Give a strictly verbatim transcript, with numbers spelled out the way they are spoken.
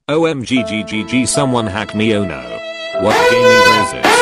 O M G G G G, someone hacked me, oh no. What game even is this?